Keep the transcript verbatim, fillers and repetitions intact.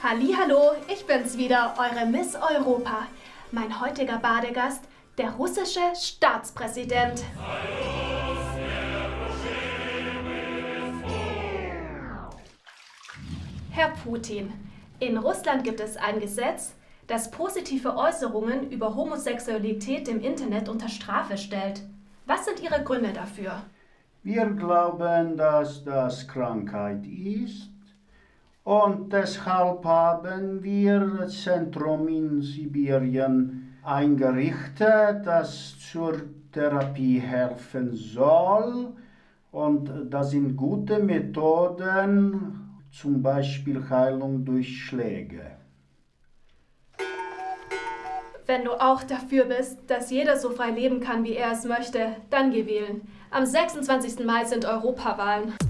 Hallihallo, ich bin's wieder, eure Miss Europa. Mein heutiger Badegast, der russische Staatspräsident. Herr Putin, in Russland gibt es ein Gesetz, das positive Äußerungen über Homosexualität im Internet unter Strafe stellt. Was sind Ihre Gründe dafür? Wir glauben, dass das Krankheit ist und deshalb haben wir ein Zentrum in Sibirien eingerichtet, das zur Therapie helfen soll. Und das sind gute Methoden, zum Beispiel Heilung durch Schläge. Wenn du auch dafür bist, dass jeder so frei leben kann, wie er es möchte, dann geh wählen. Am sechsundzwanzigsten Mai sind Europawahlen.